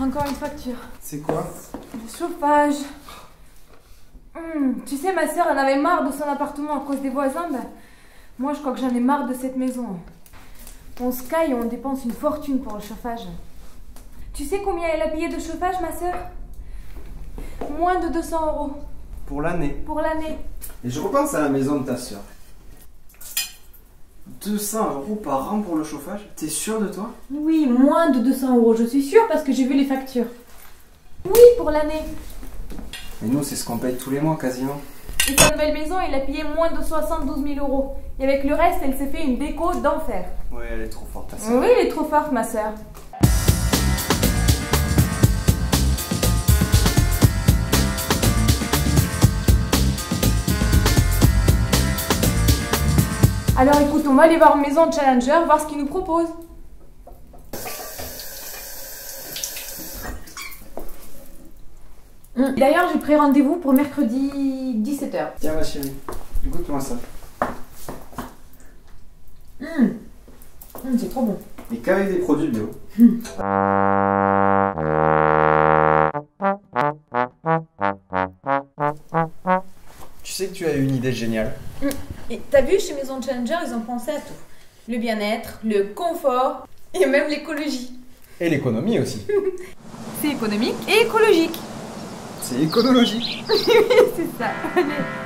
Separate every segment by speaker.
Speaker 1: encore une facture.
Speaker 2: C'est quoi?
Speaker 1: Le chauffage. Tu sais, ma soeur, elle avait marre de son appartement à cause des voisins. Ben, moi, je crois que j'en ai marre de cette maison. On se caille et on dépense une fortune pour le chauffage. Tu sais combien elle a payé de chauffage, ma soeur? Moins de 200 €.
Speaker 2: Pour l'année.
Speaker 1: Pour l'année.
Speaker 2: Et je repense à la maison de ta soeur. 200 € par an pour le chauffage? T'es sûr de toi?
Speaker 1: Oui, moins de 200 €, je suis sûre parce que j'ai vu les factures. Oui, pour l'année.
Speaker 2: Mais nous, c'est ce qu'on paye tous les mois quasiment.
Speaker 1: Et sa nouvelle maison, elle a payé moins de 72 000 €. Et avec le reste, elle s'est fait une déco d'enfer.
Speaker 2: Ouais, elle est trop forte, ta soeur.
Speaker 1: Oui, elle est trop forte, ma soeur. Alors écoute, on va aller voir Maison Challenger, voir ce qu'ils nous proposent. D'ailleurs, j'ai pris rendez-vous pour mercredi 17 h.
Speaker 2: Tiens, ma chérie, goûte-moi ça.
Speaker 1: C'est trop bon.
Speaker 2: Et qu'avec des produits bio. Tu sais que tu as eu une idée géniale.
Speaker 1: Et t'as vu, chez Maison Challenger, ils ont pensé à tout. Le bien-être, le confort et même l'écologie.
Speaker 2: Et l'économie aussi.
Speaker 1: C'est économique et écologique.
Speaker 2: C'est éconologique.
Speaker 1: C'est ça. Allez.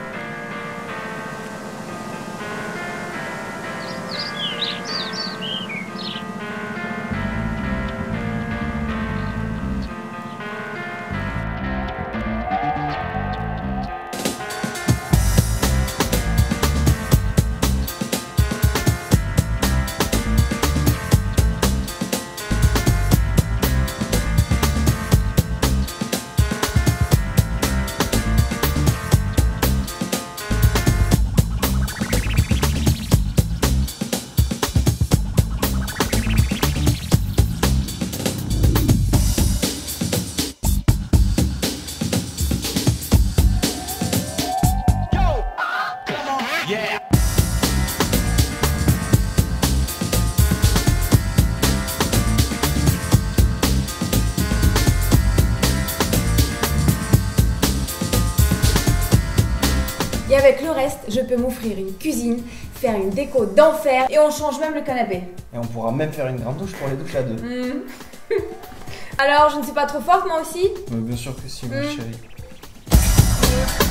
Speaker 1: Et avec le reste, je peux m'offrir une cuisine, faire une déco d'enfer et on change même le canapé.
Speaker 2: Et on pourra même faire une grande douche pour les douches à deux.
Speaker 1: Alors, je ne suis pas trop forte moi aussi?
Speaker 2: Mais bien sûr que si, ma chérie.